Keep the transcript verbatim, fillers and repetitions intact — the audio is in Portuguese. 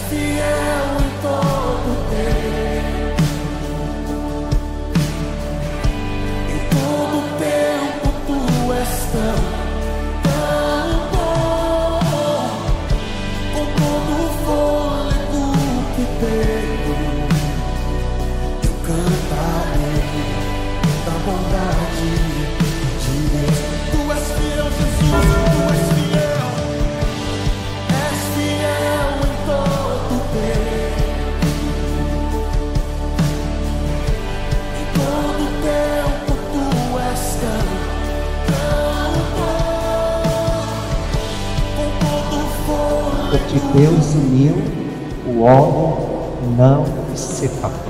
fiel em todo tempo. Em todo tempo tu és tão, tão bom. Com todo o fôlego que tenho, eu cantarei da bondade de Deus. Tu és fiel, Jesus, tu és fiel. És fiel em todo tempo. Em todo tempo tu és tão, tão bom. Com todo o fôlego. O que Deus uniu, o homem não separou.